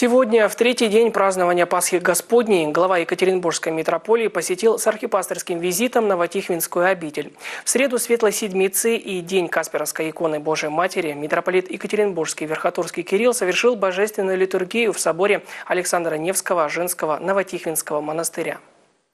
Сегодня, в третий день празднования Пасхи Господней, глава Екатеринбургской митрополии посетил с архипасторским визитом Новотихвинскую обитель. В среду Светлой Седмицы и день Касперовской иконы Божией Матери митрополит Екатеринбургский Верхотурский Кирилл совершил божественную литургию в соборе Александра Невского женского Новотихвинского монастыря.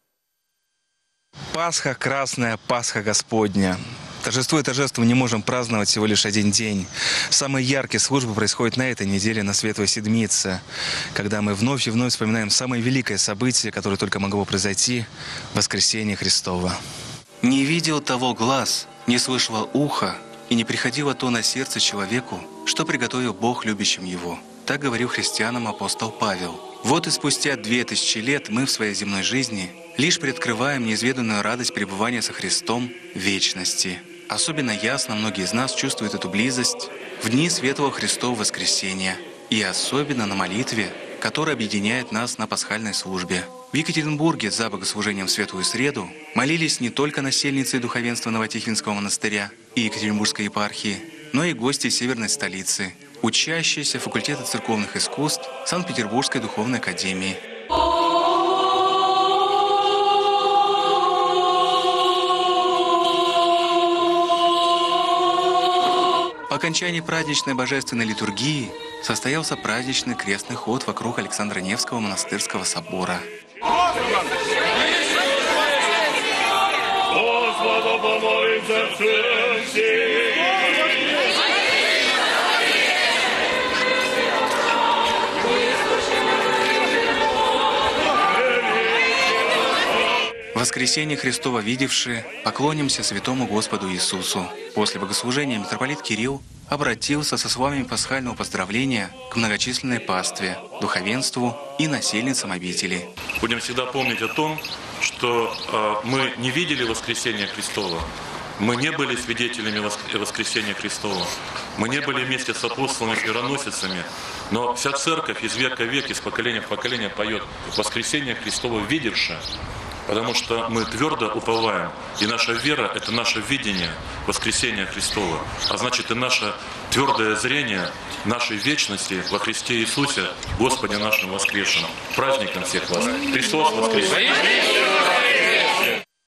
Пасха красная, Пасха Господня. Торжество и торжество мы не можем праздновать всего лишь один день. Самые яркие службы происходят на этой неделе, на Светлой Седмице, когда мы вновь и вновь вспоминаем самое великое событие, которое только могло произойти – воскресение Христово. «Не видел того глаз, не слышало ухо, и не приходило то на сердце человеку, что приготовил Бог любящим его». Так говорил христианам апостол Павел. Вот и спустя 2000 лет мы в своей земной жизни лишь приоткрываем неизведанную радость пребывания со Христом в вечности. Особенно ясно многие из нас чувствуют эту близость в дни Светлого Христова Воскресения и особенно на молитве, которая объединяет нас на пасхальной службе. В Екатеринбурге за богослужением в Светлую Среду молились не только насельницы и духовенства Новотихвинского монастыря и Екатеринбургской епархии, но и гости северной столицы, учащиеся факультета церковных искусств Санкт-Петербургской духовной академии. По окончании праздничной божественной литургии состоялся праздничный крестный ход вокруг Александра Невского монастырского собора. Воскресение Христово видевшие, поклонимся святому Господу Иисусу. После богослужения митрополит Кирилл обратился со словами пасхального поздравления к многочисленной пастве, духовенству и насельницам обители. Будем всегда помнить о том, что мы не видели воскресения Христова, мы не были свидетелями воскресения Христова, мы не были вместе с апостолами и мироносицами, но вся церковь из века в век, из поколения в поколение поет воскресение Христово видевшее. Потому что мы твердо уповаем, и наша вера – это наше видение воскресения Христова. А значит, и наше твердое зрение нашей вечности во Христе Иисусе, Господе нашим воскресшим. Праздником всех вас! Христос воскресе!